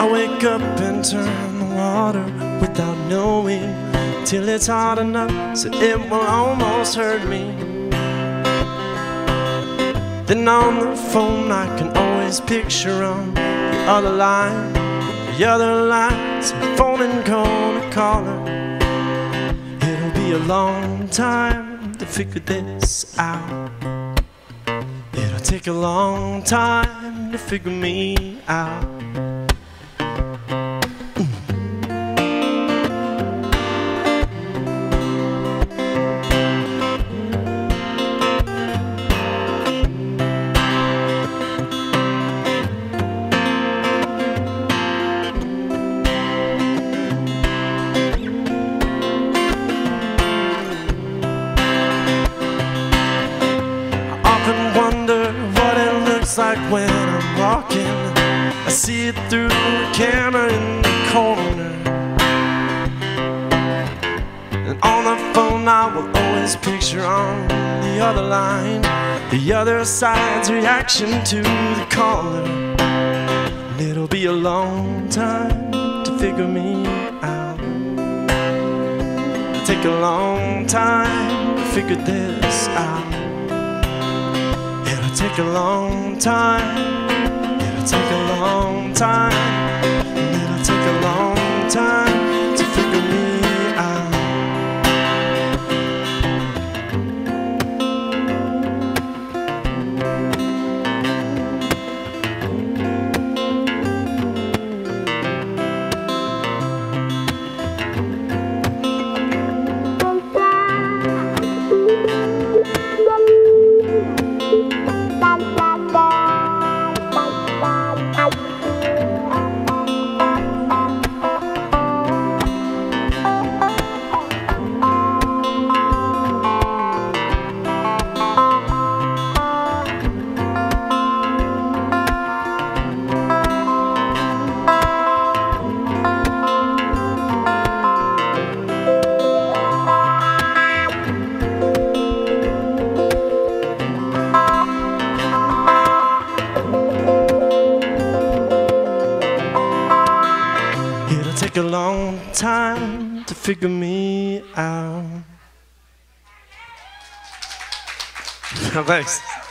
I wake up and turn the water without knowing, till it's hot enough so it will almost hurt me. Then on the phone I can always picture on the other line, the other line's phoning gonna call her. It'll be a long time to figure this out. It'll take a long time to figure me out. Wonder what it looks like when I'm walking. I see it through the camera in the corner, and on the phone I will always picture on the other line the other side's reaction to the caller. And it'll be a long time to figure me out. It'll take a long time to figure this out. It'll take a long time. It'll take a long time. It'll take a long time to figure me out. Take a long time to figure me out. Thanks.